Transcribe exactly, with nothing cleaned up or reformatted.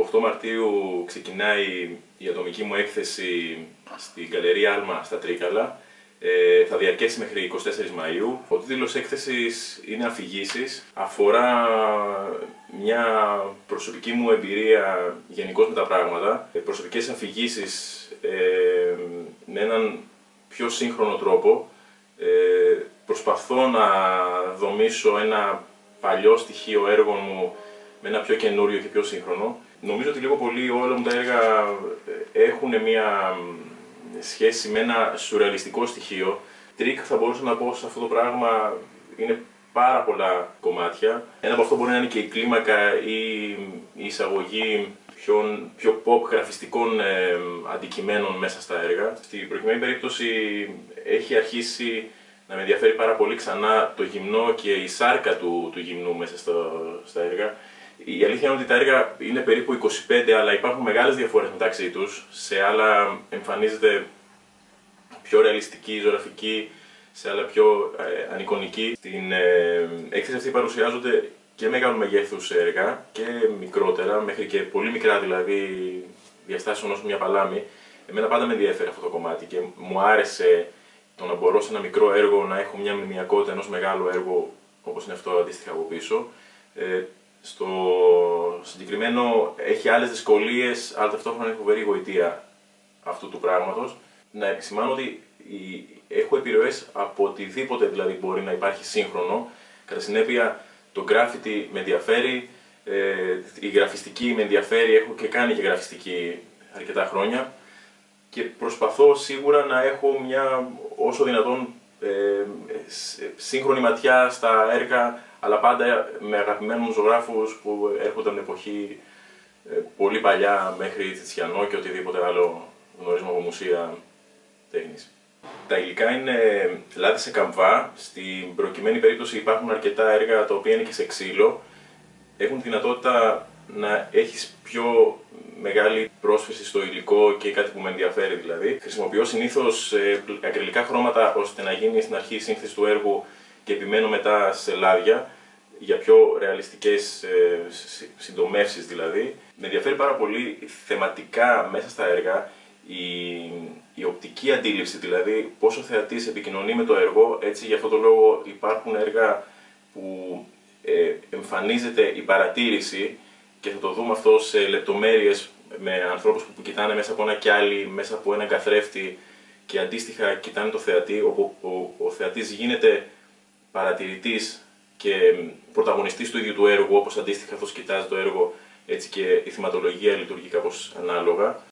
οκτώ Μαρτίου ξεκινάει η ατομική μου έκθεση στην Γκαλερία Άλμα στα Τρίκαλα. Ε, θα διαρκέσει μέχρι εικοστή τέταρτη Μαΐου. Ο τίτλος έκθεσης είναι «Αφηγήσεις». Αφορά μια προσωπική μου εμπειρία γενικώς με τα πράγματα. Ε, προσωπικές αφηγήσεις ε, με έναν πιο σύγχρονο τρόπο. Ε, προσπαθώ να δομήσω ένα παλιό στοιχείο έργων μου με ένα πιο καινούριο και πιο σύγχρονο. Νομίζω ότι λίγο πολύ όλα μου τα έργα έχουν μια σχέση με ένα σουρεαλιστικό στοιχείο. Τρίκ θα μπορούσα να πω σε αυτό το πράγμα είναι πάρα πολλά κομμάτια. Ένα από αυτό μπορεί να είναι και η κλίμακα ή η εισαγωγή πιο, πιο pop γραφιστικών ε, αντικειμένων μέσα στα έργα. Στην προκειμένη περίπτωση έχει αρχίσει να με ενδιαφέρει πάρα πολύ ξανά το γυμνό και η σάρκα του, του γυμνού μέσα στο, στα έργα. Η αλήθεια είναι ότι τα έργα είναι περίπου είκοσι πέντε, αλλά υπάρχουν μεγάλες διαφορές μεταξύ τους. Σε άλλα εμφανίζεται πιο ρεαλιστική, ζωγραφική, σε άλλα πιο ε, ανεικονική. Στην ε, έκθεση αυτή παρουσιάζονται και μεγάλου μεγέθους έργα και μικρότερα, μέχρι και πολύ μικρά δηλαδή, διαστάσεων όσο μια παλάμη. Εμένα πάντα με ενδιαφέρει αυτό το κομμάτι και μου άρεσε το να μπορώ σε ένα μικρό έργο να έχω μια μνημειακότητα ενός μεγάλου έργου, όπως είναι αυτό αντίστοιχα από πίσω. Ε, στο συγκεκριμένο έχει άλλες δυσκολίες, αλλά ταυτόχρονα έχει φοβερή γοητεία αυτού του πράγματος. Να επισημάνω ότι η, έχω επιρροές από οτιδήποτε δηλαδή μπορεί να υπάρχει σύγχρονο. Κατά συνέπεια, το graffiti με ενδιαφέρει, ε, η γραφιστική με ενδιαφέρει, έχω και κάνει και γραφιστική αρκετά χρόνια. Και προσπαθώ σίγουρα να έχω μια όσο δυνατόν ε, σύγχρονη ματιά στα έργα, αλλά πάντα με αγαπημένους ζωγράφους που έρχονται από την εποχή ε, πολύ παλιά μέχρι Τιτσιανό και οτιδήποτε άλλο γνωρίζουμε από μουσεία τέχνης. Τα υλικά είναι λάδι σε καμβά. Στην προκειμένη περίπτωση υπάρχουν αρκετά έργα τα οποία είναι και σε ξύλο. Έχουν τη δυνατότητα να έχεις πιο μεγάλη πρόσφυση στο υλικό και κάτι που με ενδιαφέρει δηλαδή. Χρησιμοποιώ συνήθως ε, ακριλικά χρώματα ώστε να γίνει στην αρχή η σύνθεση του έργου και επιμένω μετά σε λάδια για πιο ρεαλιστικές ε, συντομεύσεις δηλαδή. Με ενδιαφέρει πάρα πολύ θεματικά μέσα στα έργα η, η οπτική αντίληψη, δηλαδή πόσο ο θεατής επικοινωνεί με το έργο. Έτσι για αυτόν τον λόγο υπάρχουν έργα που ε, εμφανίζεται η παρατήρηση και θα το δούμε αυτό σε λεπτομέρειες με ανθρώπους που κοιτάνε μέσα από ένα κιάλι, μέσα από έναν καθρέφτη και αντίστοιχα κοιτάνε το θεατή, όπου ο, ο θεατής γίνεται παρατηρητής και πρωταγωνιστής του ίδιου του έργου, όπως αντίστοιχα αυτός κοιτάζει το έργο, έτσι και η θυματολογία λειτουργεί κάπως ανάλογα.